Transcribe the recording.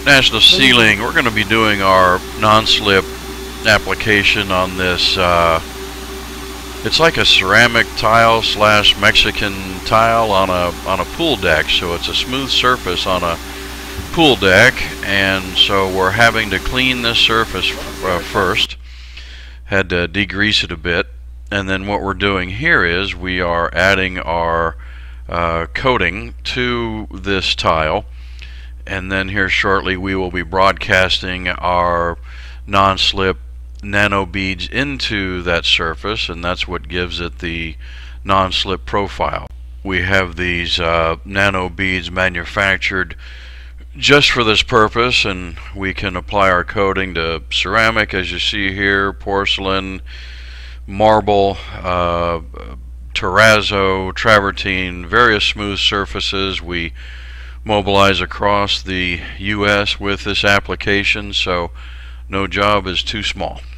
National Ceiling, we're going to be doing our non-slip application on this. It's like a ceramic tile slash Mexican tile on a pool deck, so it's a smooth surface on a pool deck, and so we're having to clean this surface first. Had to degrease it a bit, and then what we're doing here is we are adding our coating to this tile, and then here shortly we will be broadcasting our non-slip nano beads into that surface, and that's what gives it the non-slip profile. We have these nano beads manufactured just for this purpose, and we can apply our coating to ceramic, as you see here, porcelain, marble, terrazzo, travertine, various smooth surfaces. We mobilize across the US with this application, so no job is too small.